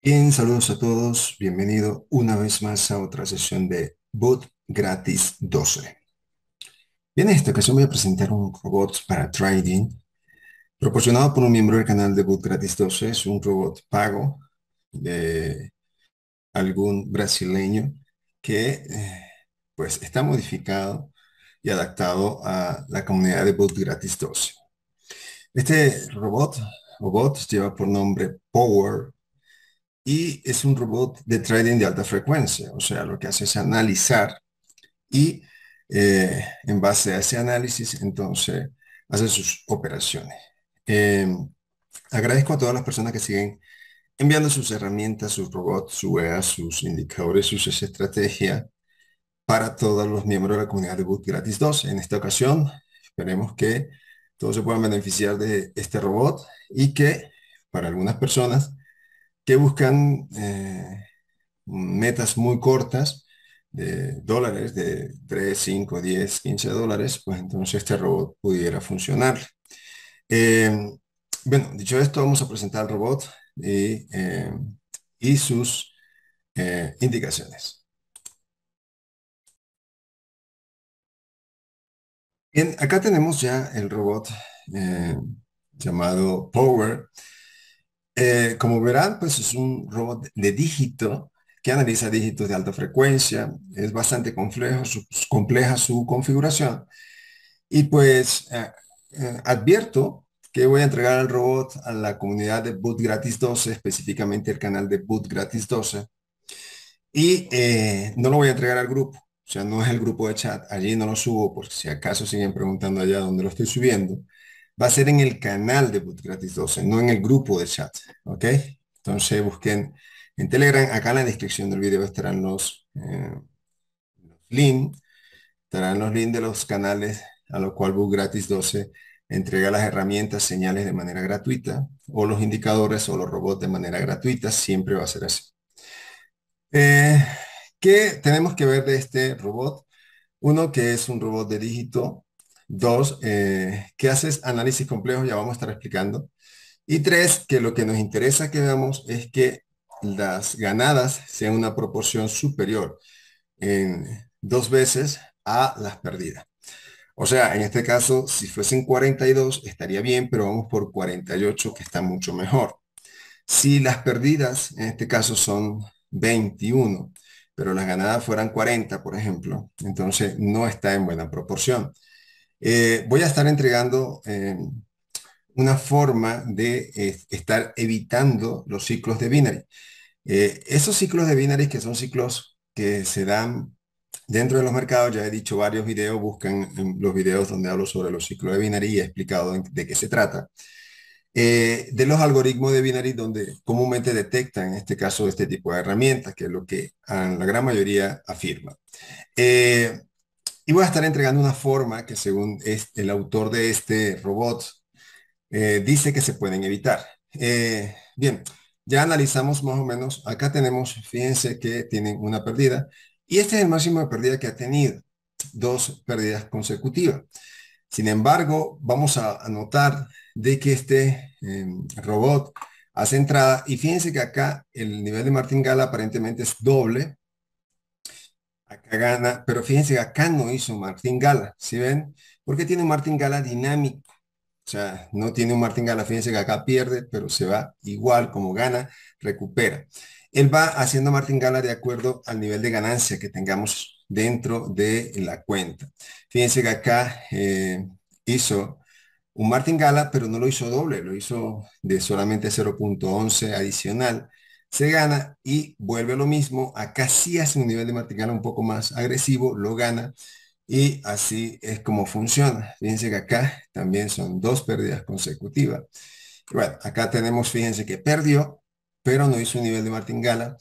Bien, saludos a todos. Bienvenido una vez más a otra sesión de Boot Gratis 12. Bien, en esta ocasión voy a presentar un robot para trading proporcionado por un miembro del canal de Boot Gratis 12. Es un robot pago de algún brasileño que pues está modificado y adaptado a la comunidad de Boot Gratis 12. Este robot lleva por nombre Power. Y es un robot de trading de alta frecuencia, o sea, lo que hace es analizar y en base a ese análisis, entonces, hace sus operaciones. Eh, Agradezco a todas las personas que siguen enviando sus herramientas, sus robots, su EA, sus indicadores, sus estrategias para todos los miembros de la comunidad de Boot Gratis 2. En esta ocasión, esperemos que todos se puedan beneficiar de este robot y que para algunas personas que buscan metas muy cortas de dólares, de 3 5 10 15 dólares, pues entonces este robot pudiera funcionar. Eh, bueno, dicho esto, vamos a presentar el robot y sus indicaciones. Bien, acá tenemos ya el robot eh, llamado Power. Como verán, pues es un robot de dígito que analiza dígitos de alta frecuencia. Es bastante compleja su configuración. Y pues advierto que voy a entregar al robot a la comunidad de Boot Gratis 12, específicamente el canal de Boot Gratis 12. Y no lo voy a entregar al grupo. O sea, no es el grupo de chat. Allí no lo subo por si acaso siguen preguntando allá dónde lo estoy subiendo. Va a ser en el canal de Boot Gratis 12, no en el grupo de chat. ¿Ok? Entonces busquen en Telegram. Acá en la descripción del video estarán los links. Estarán los links de los canales a los cuales Boot Gratis 12 entrega las herramientas, señales de manera gratuita, o los indicadores o los robots de manera gratuita. Siempre va a ser así. Eh, ¿Qué tenemos que ver de este robot? Uno, que es un robot de dígito. Dos, que hace análisis complejo, ya vamos a estar explicando. Y tres, que lo que nos interesa que veamos es que las ganadas sean una proporción superior en 2 veces a las perdidas. O sea, en este caso, si fuesen 42 estaría bien, pero vamos por 48, que está mucho mejor. Si las perdidas, en este caso, son 21, pero las ganadas fueran 40, por ejemplo, entonces no está en buena proporción. Voy a estar entregando una forma de estar evitando los ciclos de binary. Esos ciclos de binary, que son ciclos que se dan dentro de los mercados, ya he dicho varios videos, buscan en los videos donde hablo sobre los ciclos de binary y he explicado de qué se trata. De los algoritmos de binary donde comúnmente detectan, en este caso, este tipo de herramientas, que es lo que la gran mayoría afirma. Eh, y voy a estar entregando una forma que según el autor de este robot dice que se pueden evitar. Bien, ya analizamos más o menos. Acá tenemos, fíjense que tienen una pérdida y este es el máximo de pérdida que ha tenido. Dos pérdidas consecutivas. Sin embargo, vamos a notar de que este robot hace entrada y fíjense que acá el nivel de martingala aparentemente es doble. Acá gana, pero fíjense que acá no hizo martingala, ¿sí ven? Porque tiene un martingala dinámico. O sea, no tiene un martingala, fíjense que acá pierde, pero se va igual como gana, recupera. Él va haciendo martingala de acuerdo al nivel de ganancia que tengamos dentro de la cuenta. Fíjense que acá hizo un martingala, pero no lo hizo doble, lo hizo de solamente 0,11 adicional. Se gana y vuelve lo mismo. Acá sí hace un nivel de martingala un poco más agresivo, lo gana y así es como funciona. Fíjense que acá también son dos pérdidas consecutivas. Y bueno, acá tenemos, fíjense que perdió, pero no hizo un nivel de martingala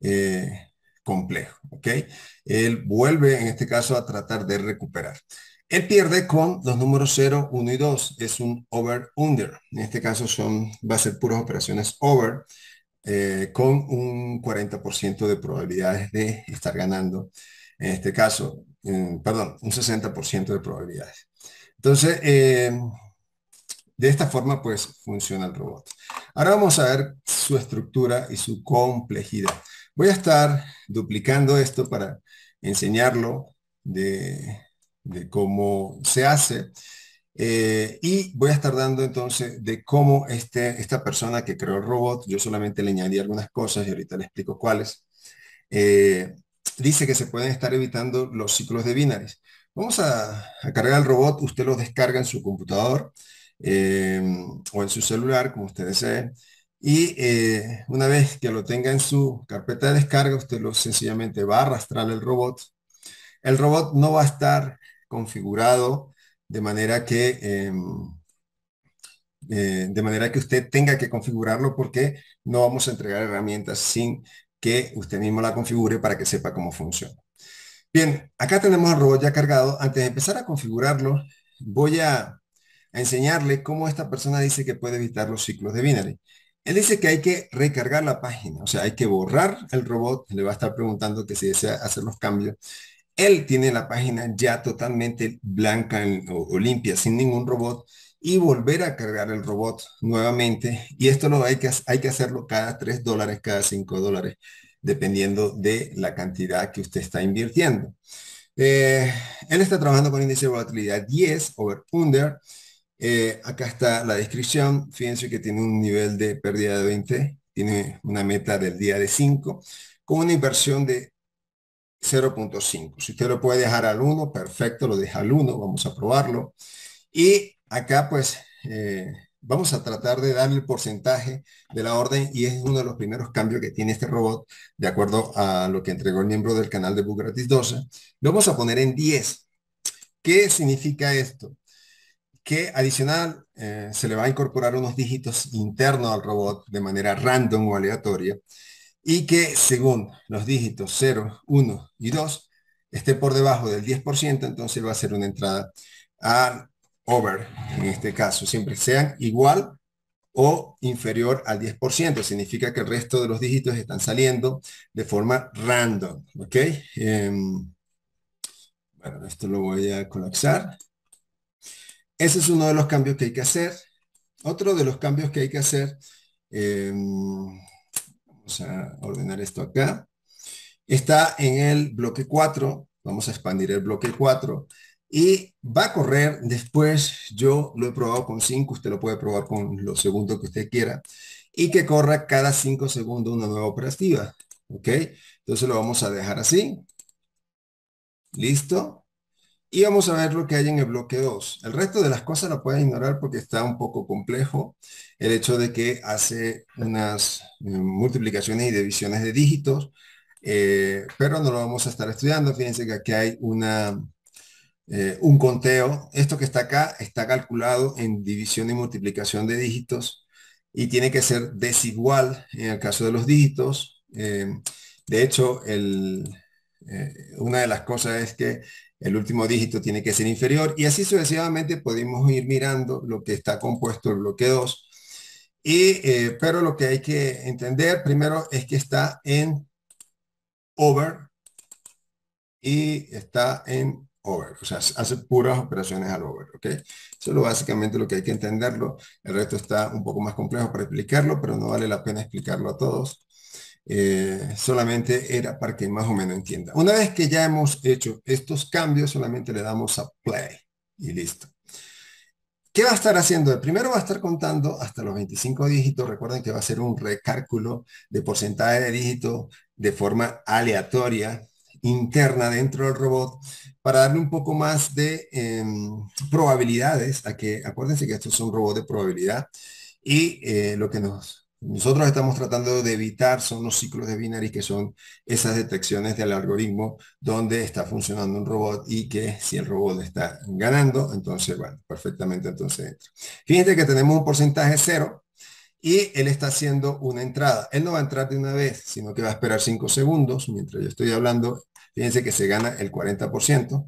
complejo, ¿ok? Él vuelve, en este caso, a tratar de recuperar. Él pierde con los números 0, 1 y 2. Es un over-under. En este caso va a ser puras operaciones over, con un 40% de probabilidades de estar ganando. En este caso, perdón, un 60% de probabilidades. Entonces, de esta forma, pues funciona el robot. Ahora vamos a ver su estructura y su complejidad. Voy a estar duplicando esto para enseñarlo de, de cómo se hace. Y voy a estar dando entonces de cómo esta persona que creó el robot, yo solamente le añadí algunas cosas y ahorita le explico cuáles, eh, dice que se pueden estar evitando los ciclos de binaries. Vamos a cargar el robot, usted lo descarga en su computador eh, o en su celular, como usted desee. Y una vez que lo tenga en su carpeta de descarga, usted lo sencillamente va a arrastrar el robot. El robot no va a estar configurado de manera de manera que usted tenga que configurarlo porque no vamos a entregar herramientas sin que usted mismo la configure para que sepa cómo funciona. Bien, acá tenemos el robot ya cargado. Antes de empezar a configurarlo, voy a enseñarle cómo esta persona dice que puede evitar los ciclos de binary. Él dice que hay que recargar la página, o sea, hay que borrar el robot, le va a estar preguntando que si desea hacer los cambios. Él tiene la página ya totalmente blanca o limpia, sin ningún robot, y volver a cargar el robot nuevamente. Y esto hay que hacerlo cada $3, cada $5, dependiendo de la cantidad que usted está invirtiendo. Eh, Él está trabajando con índice de volatilidad 10 over under. Acá está la descripción. Fíjense que tiene un nivel de pérdida de 20, tiene una meta del día de 5, con una inversión de 0.5. Si usted lo puede dejar al 1, perfecto, lo deja al 1, vamos a probarlo. Y acá pues vamos a tratar de darle el porcentaje de la orden y es uno de los primeros cambios que tiene este robot, de acuerdo a lo que entregó el miembro del canal de Bugratis 12. Lo vamos a poner en 10. ¿Qué significa esto? Que adicional se le va a incorporar unos dígitos internos al robot de manera random o aleatoria y que según los dígitos 0, 1 y 2 esté por debajo del 10%, entonces va a ser una entrada a over, en este caso, siempre sean igual o inferior al 10%, significa que el resto de los dígitos están saliendo de forma random, ¿ok? Bueno, esto lo voy a colapsar. Ese es uno de los cambios que hay que hacer. Otro de los cambios que hay que hacer, vamos a ordenar esto acá. Está en el bloque 4. Vamos a expandir el bloque 4. Y va a correr después, yo lo he probado con 5, usted lo puede probar con los segundos que usted quiera. Y que corra cada 5 segundos una nueva operativa. ¿Ok? Entonces lo vamos a dejar así. Listo. Y vamos a ver lo que hay en el bloque 2. El resto de las cosas la pueden ignorar porque está un poco complejo. El hecho de que hace unas multiplicaciones y divisiones de dígitos, pero no lo vamos a estar estudiando. Fíjense que aquí hay un conteo. Esto que está acá está calculado en división y multiplicación de dígitos y tiene que ser desigual en el caso de los dígitos. De hecho, una de las cosas es que el último dígito tiene que ser inferior y así sucesivamente podemos ir mirando lo que está compuesto el bloque 2. Pero lo que hay que entender primero es que está en over y está en over, o sea, hace puras operaciones al over, ¿ok? Eso es básicamente lo que hay que entenderlo. El resto está un poco más complejo para explicarlo, pero no vale la pena explicarlo a todos. Solamente era para que más o menos entienda. Una vez que ya hemos hecho estos cambios, solamente le damos a play y listo. ¿Qué va a estar haciendo? Primero va a estar contando hasta los 25 dígitos. Recuerden que va a ser un recálculo de porcentaje de dígitos de forma aleatoria interna dentro del robot para darle un poco más de probabilidades a que, acuérdense que estos son robots de probabilidad y lo que nosotros estamos tratando de evitar son los ciclos de binary, que son esas detecciones del algoritmo donde está funcionando un robot y que si el robot está ganando, entonces, bueno, perfectamente entonces entra. Fíjense que tenemos un porcentaje cero y él está haciendo una entrada. Él no va a entrar de una vez, sino que va a esperar 5 segundos mientras yo estoy hablando. Fíjense que se gana el 40%.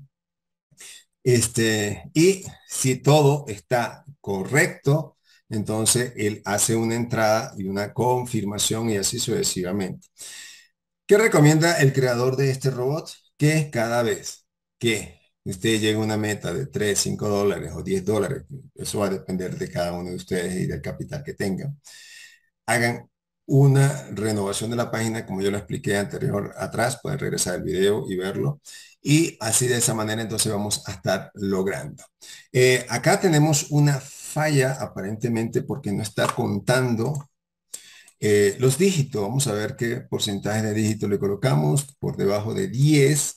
Y si todo está correcto, entonces él hace una entrada y una confirmación y así sucesivamente. ¿Qué recomienda el creador de este robot? Que cada vez que usted llegue a una meta de 3, $5 o $10, eso va a depender de cada uno de ustedes y del capital que tengan. hagan una renovación de la página, como yo lo expliqué anterior atrás, pueden regresar el video y verlo. Y así de esa manera entonces vamos a estar logrando. Acá tenemos una falla aparentemente porque no está contando los dígitos. Vamos a ver qué porcentaje de dígitos le colocamos por debajo de 10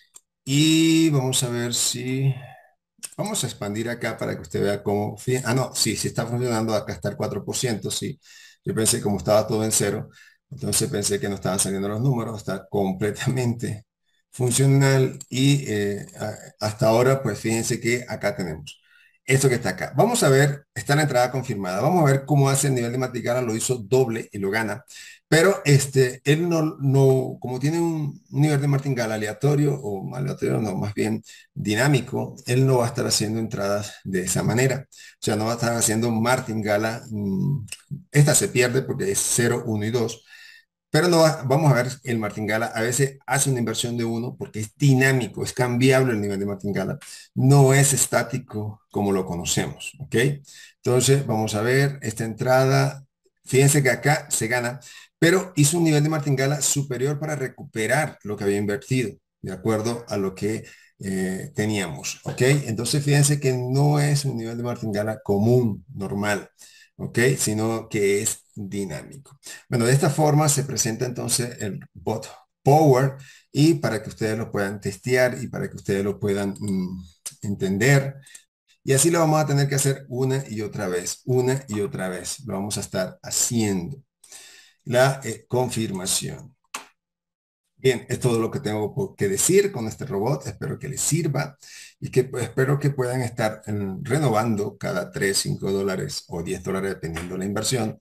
y vamos a ver si vamos a expandir acá para que usted vea cómo... Ah, no, sí, sí está funcionando. Acá está el 4%, sí. Yo pensé como estaba todo en cero, entonces pensé que no estaban saliendo los números. Está completamente funcional y hasta ahora, pues fíjense que acá tenemos esto que está acá. Vamos a ver, está la entrada confirmada. Vamos a ver cómo hace el nivel de Martingala. Lo hizo doble y lo gana. Pero él no, como tiene un nivel de Martingala aleatorio o aleatorio, no, más bien dinámico, él no va a estar haciendo entradas de esa manera. O sea, no va a estar haciendo martingala. Esta se pierde porque es 0, 1 y 2. Pero no vamos a ver el martingala. A veces hace una inversión de uno porque es dinámico, es cambiable el nivel de martingala. No es estático como lo conocemos. ¿Ok? Entonces, vamos a ver esta entrada. Fíjense que acá se gana, pero hizo un nivel de martingala superior para recuperar lo que había invertido, de acuerdo a lo que teníamos. ¿Ok? Entonces, fíjense que no es un nivel de martingala común, normal. ¿Ok? Sino que es dinámico. Bueno, de esta forma se presenta entonces el bot Power y para que ustedes lo puedan testear y para que ustedes lo puedan entender. Y así lo vamos a tener que hacer una y otra vez, una y otra vez. Lo vamos a estar haciendo. La confirmación. Bien, es todo lo que tengo que decir con este robot. Espero que les sirva y que pues, espero que puedan estar renovando cada 3, 5 dólares o 10 dólares, dependiendo de la inversión,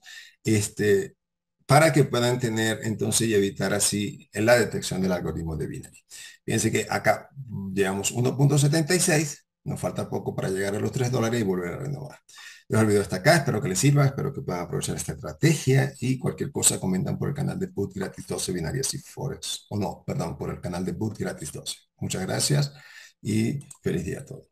para que puedan tener entonces y evitar así la detección del algoritmo de Binary. Fíjense que acá llevamos 1.76, nos falta poco para llegar a los 3 dólares y volver a renovar. Dejo el video hasta acá, espero que les sirva, espero que puedan aprovechar esta estrategia y cualquier cosa comentan por el canal de Boot Gratis 12 Binarias y Forex, o no, perdón, por el canal de Boot Gratis 12. Muchas gracias y feliz día a todos.